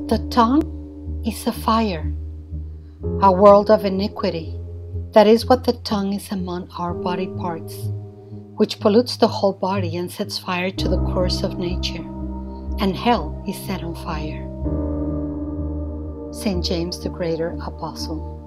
The tongue is a fire, a world of iniquity. That is what the tongue is among our body parts, which pollutes the whole body and sets fire to the course of nature, and hell is set on fire. St. James the Greater Apostle.